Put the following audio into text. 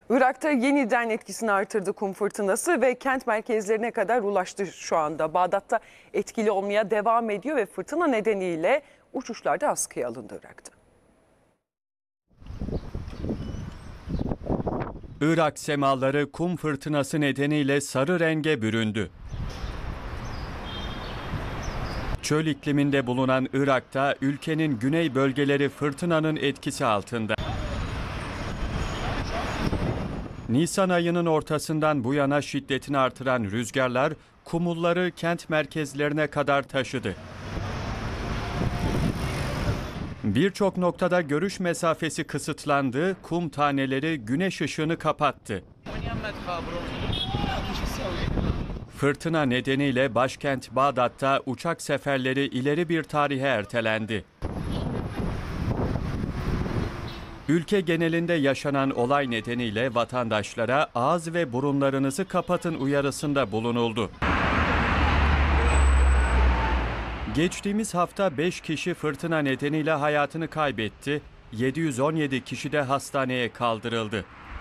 Irak'ta yeniden etkisini artırdı kum fırtınası ve kent merkezlerine kadar ulaştı şu anda. Bağdat'ta etkili olmaya devam ediyor ve fırtına nedeniyle uçuşlar da askıya alındı Irak'ta. Irak semaları kum fırtınası nedeniyle sarı renge büründü. Çöl ikliminde bulunan Irak'ta ülkenin güney bölgeleri fırtınanın etkisi altında. Nisan ayının ortasından bu yana şiddetini artıran rüzgarlar kumulları kent merkezlerine kadar taşıdı. Birçok noktada görüş mesafesi kısıtlandı, kum taneleri güneş ışığını kapattı. Fırtına nedeniyle başkent Bağdat'ta uçak seferleri ileri bir tarihe ertelendi. Ülke genelinde yaşanan olay nedeniyle vatandaşlara ağız ve burunlarınızı kapatın uyarısında bulunuldu. Geçtiğimiz hafta 5 kişi fırtına nedeniyle hayatını kaybetti, 717 kişi de hastaneye kaldırıldı.